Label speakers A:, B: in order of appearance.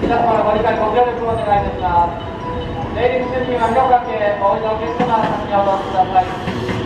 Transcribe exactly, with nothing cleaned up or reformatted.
A: 皆様のご理解ご協力をお願いいたします。出入り口には目をかけ、お降りのお客様は先にお通しください。